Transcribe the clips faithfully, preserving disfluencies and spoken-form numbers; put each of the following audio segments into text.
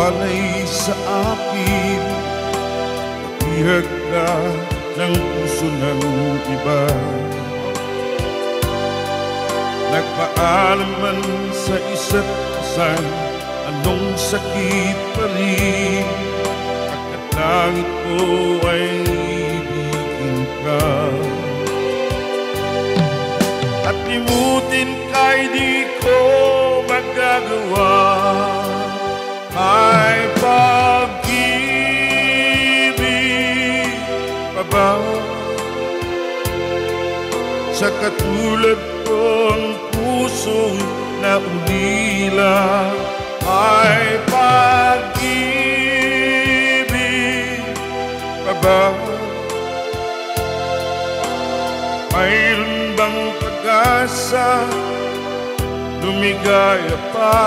walay sa akin, natihag ka ng puso ng iba. Nagpaalam man sa isa't isa, anong sakit pa rin, at langit ko ay ibigin ka. At limutin ka'y di ko magagawa, ay pag-ibig pa ba? Sa katulad kong puso'y naulila, ay pag-ibig pa ba? Mayroon bang pag-asa, lumigaya pa?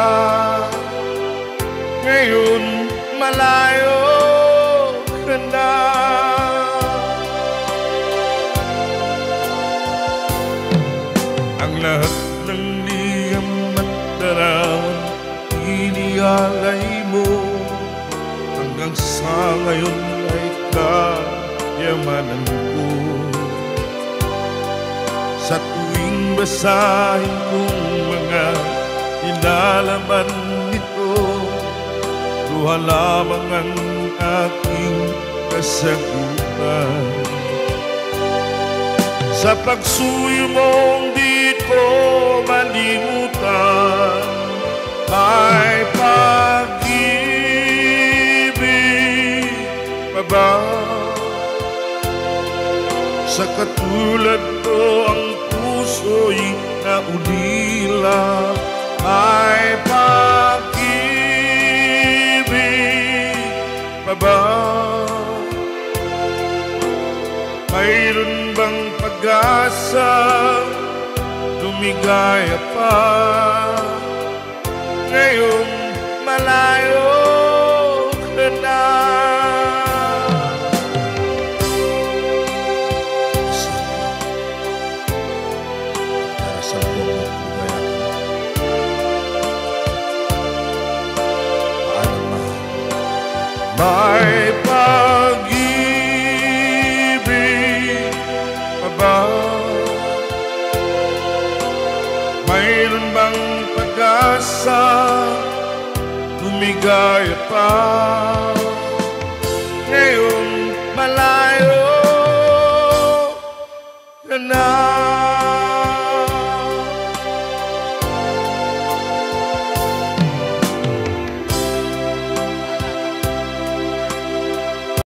Ngayon malayo ka na. Ang lahat ng liyam at darawan inialay mo, hanggang sa ngayon ay kayamanan ko. Sa tuwing basahin kong mga inalaman nito, luha lamang ang aking kasagutan. Sa pagsuyo mong di ko malimutan, ay pag-ibig pa ba? Sa katulad ko ang puso'y naulila, ay pag-ibig pa ba? Mayroon bang pag-asa, lumigaya pa? Ngayong malayo ka na. May pag-ibig pa ba? Mayroon bang pag-asa, lumigaya pa? Ngayong malayo ka na.